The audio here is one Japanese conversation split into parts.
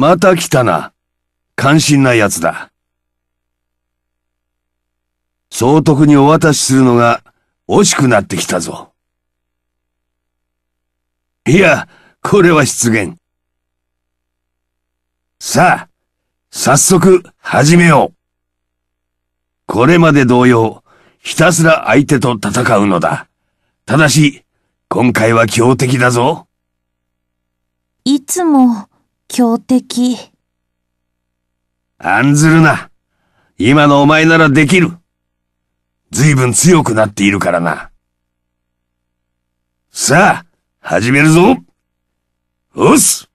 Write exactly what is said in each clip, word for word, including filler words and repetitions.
また来たな。感心な奴だ。総督にお渡しするのが惜しくなってきたぞ。いや、これは失言。さあ、早速始めよう。これまで同様、ひたすら相手と戦うのだ。ただし、今回は強敵だぞ。 いつも強敵。 案ずるな。今のお前ならできる。ずいぶん強くなっているからな。さあ、始めるぞ。おっす。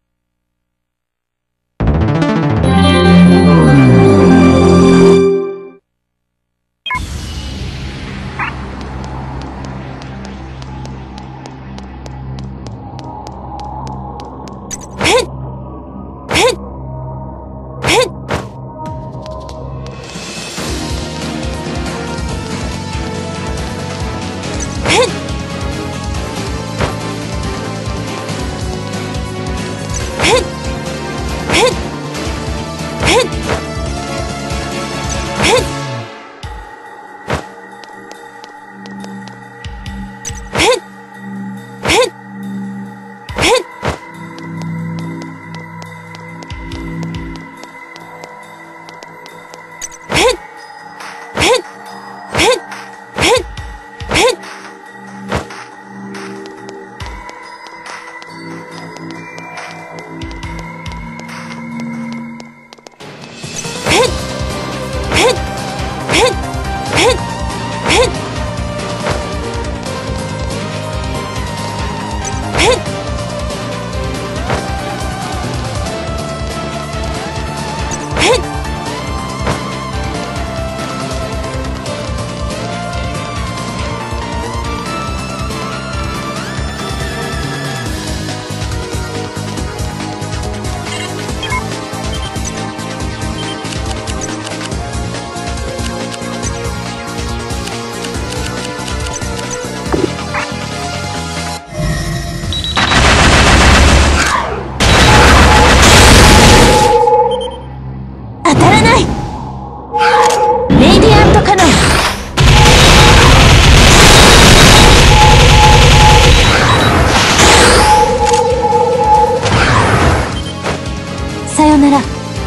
さよなら。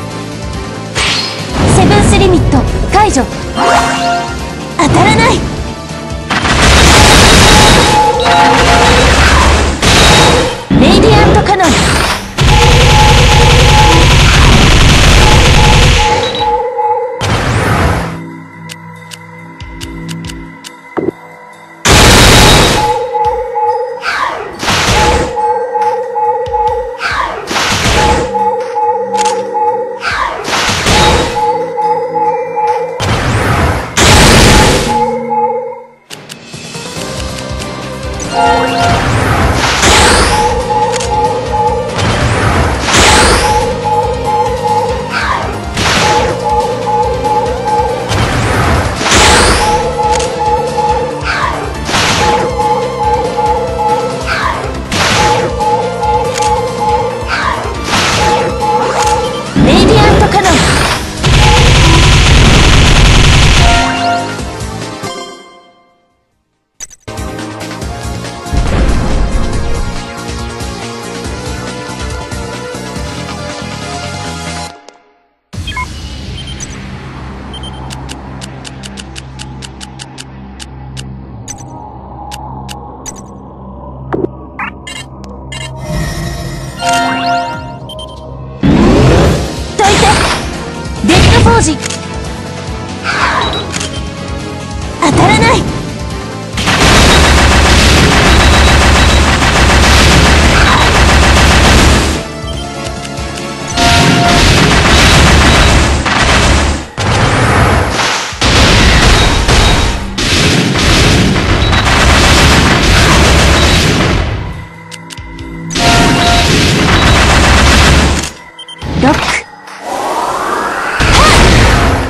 セブンスリミット解除。当たらない。レイディアントカノン。当時当たらない。ロック。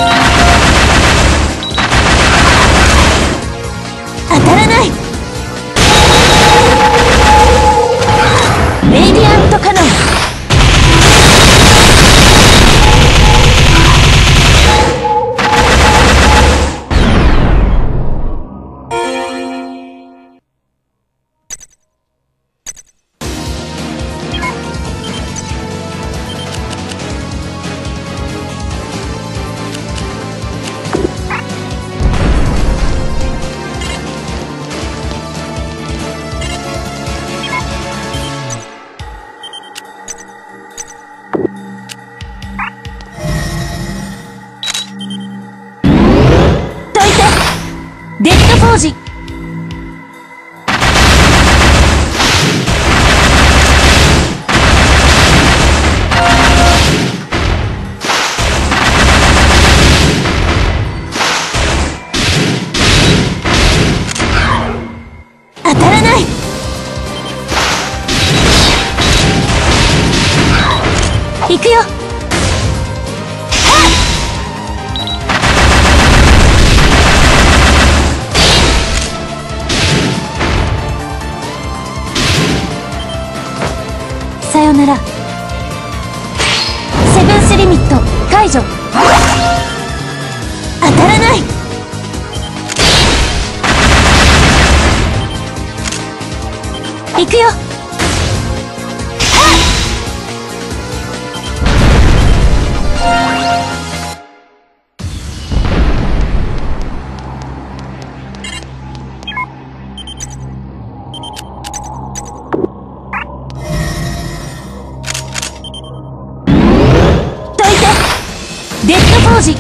当たらない。レイディアントカノン。デッドフォージ。当たらない。行くよ。さよなら。セブンスリミット解除。当たらない。行くよ。デッドフォージ。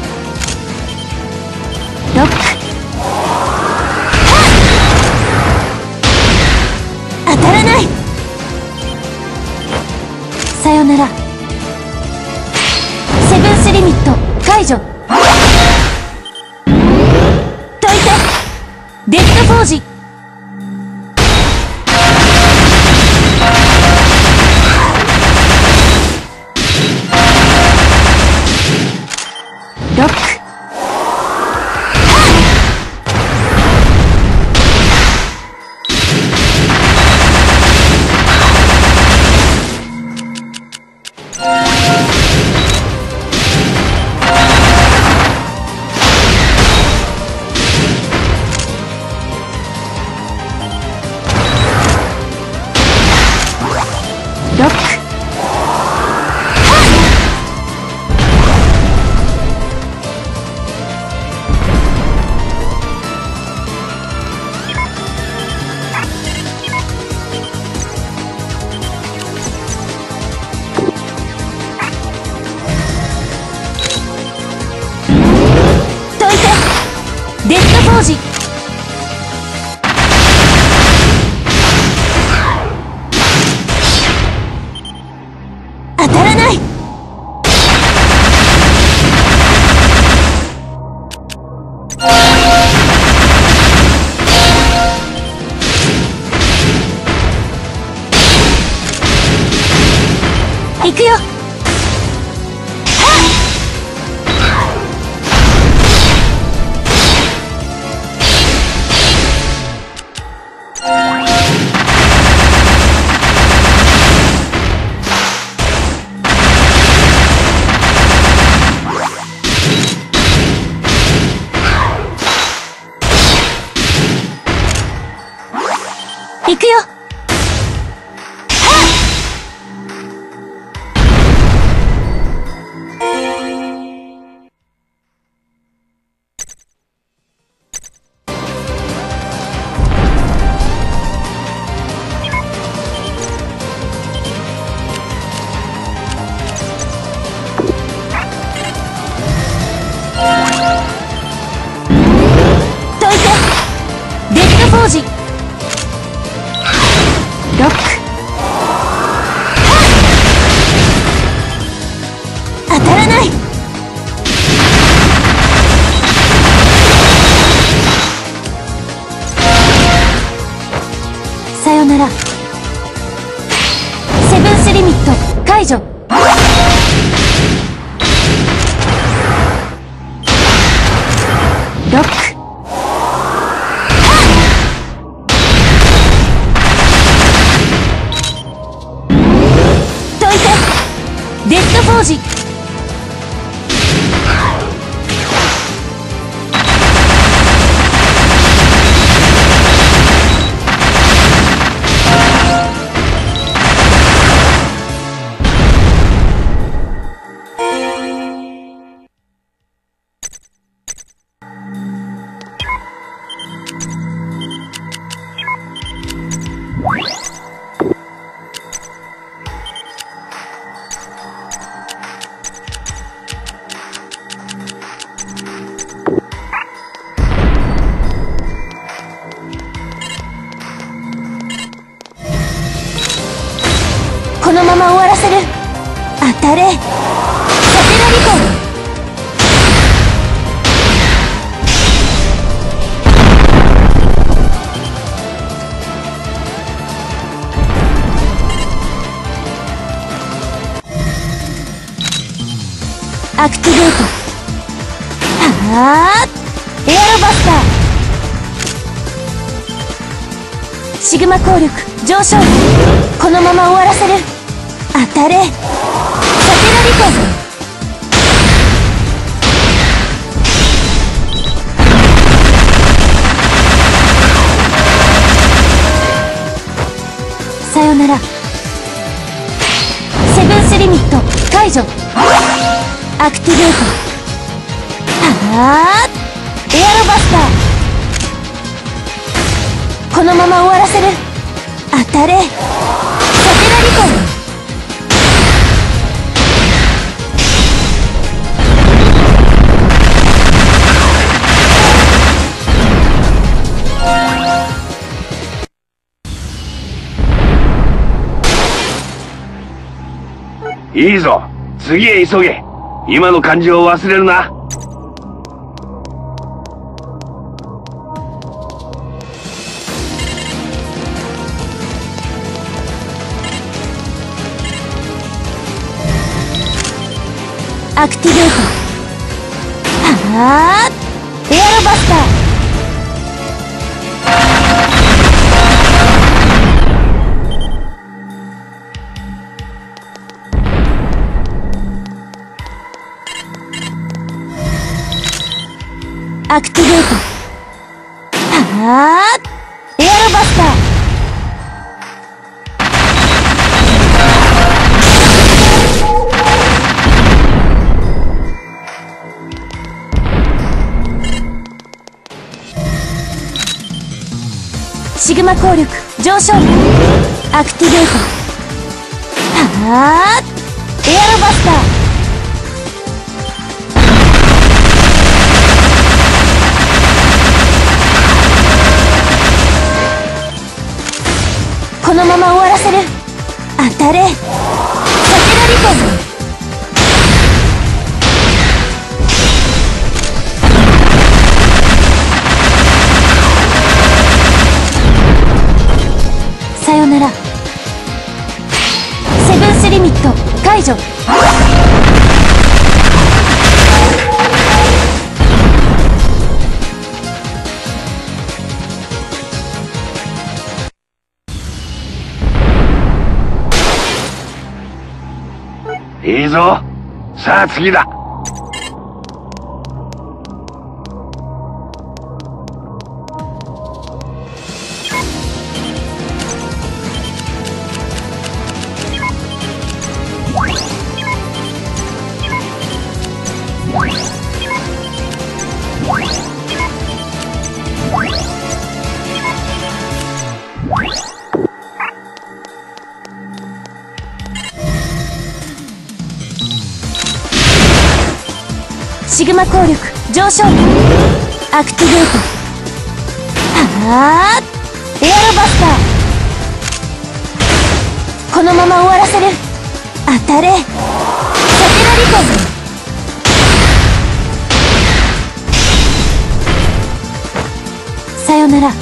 ロック。当たらない。さよなら。セブンスリミット解除。どいて。デッドフォージ。ロック。ロック。デッドフォージ。当たらない。行くよ。行くよ。どいて。デッドフォージ。ロック。当たらない。さよなら。セブンスリミット解除。 ロック。どいて。デッドフォージ。このまま終わらせる。当たれ。サテラリコン。アクティベート。はあ、エアロバスター。シグマ効力上昇。このまま終わらせる。当たれ。サテラリコン。さよなら。セブンスリミット解除。アクティベート。はあ、エアロバスター。このまま終わらせる。当たれ。サテラリコン。 いいぞ、次へ急げ。今の感じを忘れるな。 アクティベート。はあ、エアロバスター。アクティベート。はあ、エアロバスター。シグマ効力上昇。アクティベート。はあ、エアロバスター。このまま終わらせる。当たれ。サテラリコン。さよなら。セブンスリミット解除。 いいぞ。さあ次だ。 シグマ効力上昇。アクティベート。はあ、エアロバスター。このまま終わらせる。当たれ。サテラリコン。さよなら。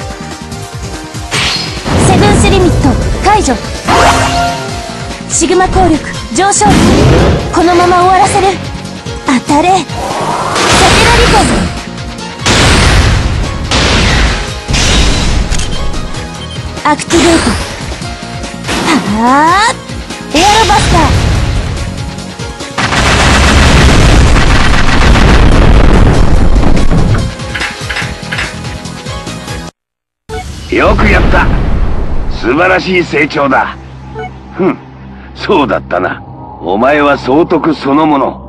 セブンスリミット解除。シグマ効力上昇。このまま終わらせる。当たれ。サテラリコン。 アクティベート。はあ、エアロバスター。よくやった。素晴らしい成長だ。ふん、そうだったな。お前は総督そのもの。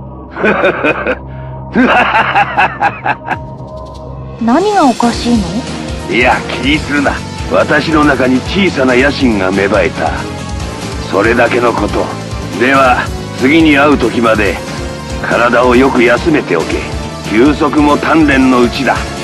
何がおかしいの？ いや、気にするな。私の中に小さな野心が芽生えた。それだけのこと。では、次に会う時まで、体をよく休めておけ。休息も鍛錬のうちだ。